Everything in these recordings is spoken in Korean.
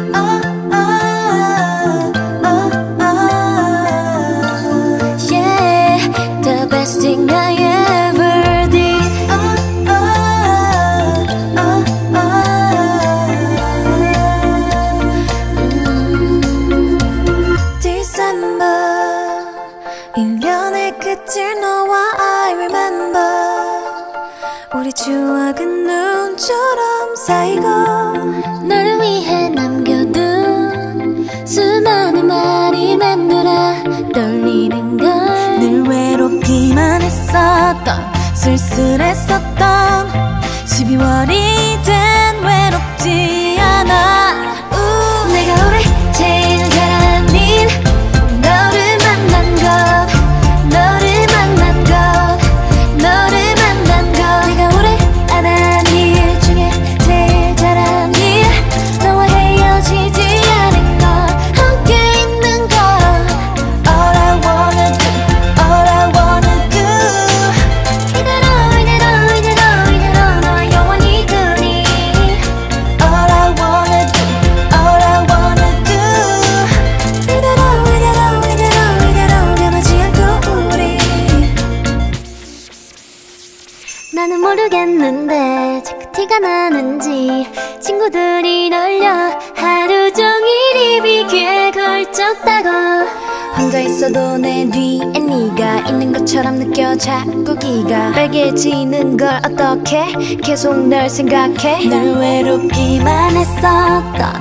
Thing I ever did. December 1년의 끝을 너와 I remember. 우리 추억은 눈처럼 쌓이고 너를 위해 남겨둔 수많은 말이 맴돌아 떨리는 걸. 늘 외롭기만 했었던 쓸쓸했었던 12월이 된 외롭지 않아. 내가 올해 제일 잘한 일 너를 만난 것, 너를 만난 것, 너를 만난 것. 내가 올해 안 한 일 중에 제일 잘한 일 너와 헤어지지 않은 것, 함께 있는 것. All I wanna do, all I wanna do. 이대로 너와 영원히 그리. All I wanna do, all I wanna do. 이대로 변하지 않고 우리. 나는 모르겠는데 자꾸 티가 나는지 친구들이 놀려 하루 종일 입이 귀에 걸쳤다고. 혼자 있어도 내 뒤에 네가 있는 것처럼 느껴. 자꾸 기가 빨개지는 걸 어떡해. 계속 널 생각해. 늘 외롭기만 했었던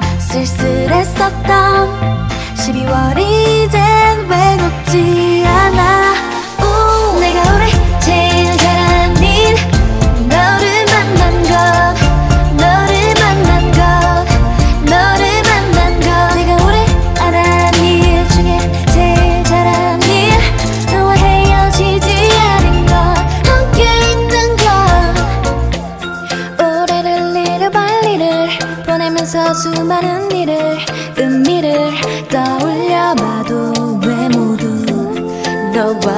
쓸쓸했었던 12월이 된 외롭지 않아. 내가 올해 제일 잘한 일 너를 만난 것, 너를 만난 것, 너를 만난 것. 내가 올해 안 한 일 중에 제일 잘한 일 너와 헤어지지 않은 것, 함께 있는 것. 올해를 little by little 보내면서 수많은 일을 의미를 떠올려봐도 왜 모두 너와